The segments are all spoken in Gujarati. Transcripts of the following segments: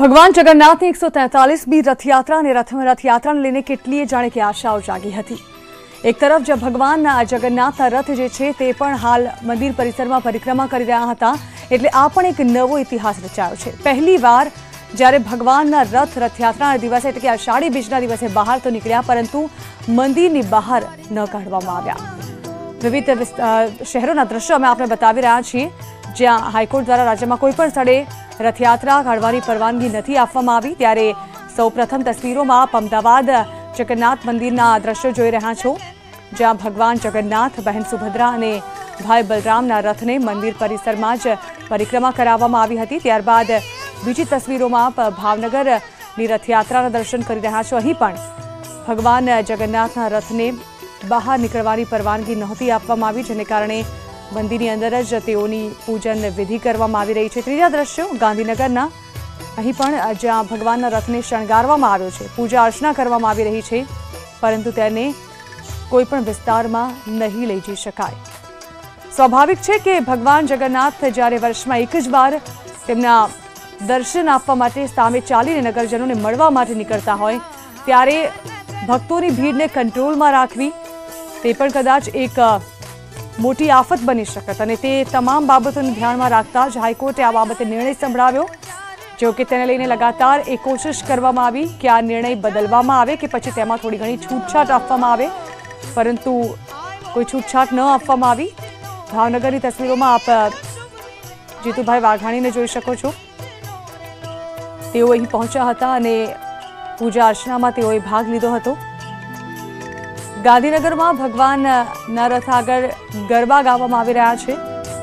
ભગવાન જગન્નાથની 143મી રથયાત્રા અને રથયાત્રાને લઈને કેટલીય જાણે કે આશાઓ જાગી હતી। એક તરફ જે ભગવાનના જગન્નાથના રથ જે છે તે પણ હાલ મંદિર પરિસરમાં પરિક્રમા કરી રહ્યા હતા, એટલે આ પણ એક નવો ઇતિહાસ રચાયો છે। પહેલીવાર જ્યારે ભગવાનના રથયાત્રાના દિવસે એટલે કે અષાઢી બીજના દિવસે બહાર તો નીકળ્યા, પરંતુ મંદિરની બહાર ન કાઢવામાં આવ્યા। વિવિધ શહેરોના દ્રશ્યો અમે આપને બતાવી રહ્યા છીએ, જ્યાં હાઈકોર્ટ દ્વારા રાજ્યમાં કોઈપણ સ્થળે રથયાત્રા કાઢવાની પરવાનગી નથી આપવામાં આવી। ત્યારે સૌપ્રથમ તસવીરોમાં આપ અમદાવાદ જગન્નાથ મંદિરના દ્રશ્યો જોઈ રહ્યા છો, જ્યાં ભગવાન જગન્નાથ, બહેન સુભદ્રા અને ભાઈ બલરામના રથને મંદિર પરિસરમાં જ પરિક્રમા કરાવવામાં આવી હતી। ત્યારબાદ બીજી તસવીરોમાં આપ ભાવનગરની રથયાત્રાના દર્શન કરી રહ્યા છો। અહીં પણ ભગવાન જગન્નાથના રથને બહાર નીકળવાની પરવાનગી નહોતી આપવામાં આવી, જેને કારણે મંદિરની અંદર જ તેઓની પૂજન વિધિ કરવામાં આવી રહી છે। ત્રીજા દ્રશ્યો ગાંધીનગરના, અહીં પણ જ્યાં ભગવાનના રથને શણગારવામાં આવ્યો છે, પૂજા અર્ચના કરવામાં આવી રહી છે, પરંતુ તેને કોઈપણ વિસ્તારમાં નહીં લઈ જઈ શકાય। સ્વાભાવિક છે કે ભગવાન જગન્નાથ જ્યારે વર્ષમાં એક જ વાર તેમના દર્શન આપવા માટે સામે ચાલીને નગરજનોને મળવા માટે નીકળતા હોય, ત્યારે ભક્તોની ભીડને કંટ્રોલમાં રાખવી તે પણ કદાચ એક મોટી આફત બની શકત, અને તે તમામ બાબતોને ધ્યાનમાં રાખતા જ હાઈકોર્ટે આ બાબતે નિર્ણય સંભળાવ્યો। જો કે તેને લઈને લગાતાર એ કોશિશ કરવામાં આવી કે આ નિર્ણય બદલવામાં આવે કે પછી તેમાં થોડી ઘણી છૂટછાટ આપવામાં આવે, પરંતુ કોઈ છૂટછાટ ન આપવામાં આવી। ભાવનગરની તસવીરોમાં આપ જીતુભાઈ વાઘાણીને જોઈ શકો છો। તેઓ અહીં પહોંચ્યા હતા અને પૂજા અર્ચનામાં તેઓએ ભાગ લીધો હતો। ગાંધીનગરમાં ભગવાનના રથ આગળ ગરબા ગાવામાં આવી રહ્યા છે।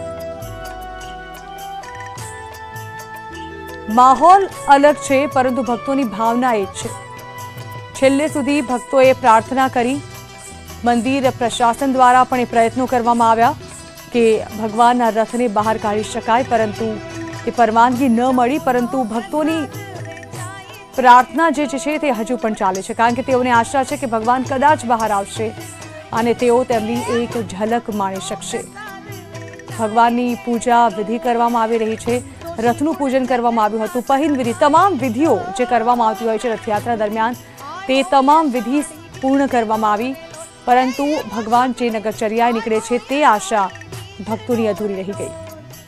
માહોલ અલગ છે, પરંતુ ભક્તોની ભાવના એ જ છે। છેલ્લે સુધી ભક્તોએ પ્રાર્થના કરી। મંદિર પ્રશાસન દ્વારા પણ એ પ્રયત્નો કરવામાં આવ્યા કે ભગવાનના રથને બહાર કાઢી શકાય, પરંતુ એ પરવાનગી ન મળી। પરંતુ ભક્તોની પ્રાર્થના જે છે તે હજુ પણ ચાલે છે, કારણ કે તેઓને આશા છે કે ભગવાન કદાચ બહાર આવશે અને તેઓ તેમની એક ઝલક માણી શકશે। ભગવાનની પૂજા વિધિ કરવામાં આવી રહી છે, રથનું પૂજન કરવામાં આવ્યું હતું, પહિંદ વિધિ, તમામ વિધિઓ જે કરવામાં આવતી હોય છે રથયાત્રા દરમિયાન, તે તમામ વિધિ પૂર્ણ કરવામાં આવી, પરંતુ ભગવાન જે નગરચર્યાએ નીકળે છે તે આશા ભક્તોની અધૂરી રહી ગઈ।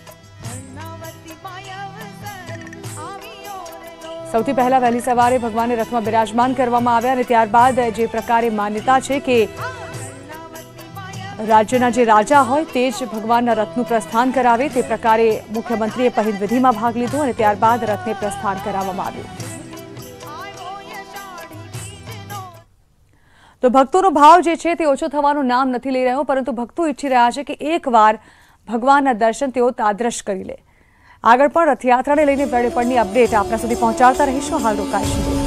સૌથી પહેલા વહેલી સવારે ભગવાનને રથમાં બિરાજમાન કરવામાં આવ્યા, અને ત્યારબાદ જે પ્રકારે માન્યતા છે કે રાજ્યના જે રાજા હોય તે જ ભગવાનના રથનું પ્રસ્થાન કરાવે, તે પ્રકારે મુખ્યમંત્રીએ પહિંદ વિધિમાં ભાગ લીધો અને ત્યારબાદ રથને પ્રસ્થાન કરાવવામાં આવ્યું। તો ભક્તોનો ભાવ જે છે તે ઓછો થવાનું નામ નથી લઈ રહ્યો, પરંતુ ભક્તો ઈચ્છી રહ્યા છે કે એકવાર ભગવાનના દર્શન તેઓ તાદ્રશ કરી લે। આગળ પણ રથયાત્રાને લઈને પડની અપડેટ આપના સુધી પહોંચાડતા રહીશું। હાલ રોકાઈશું।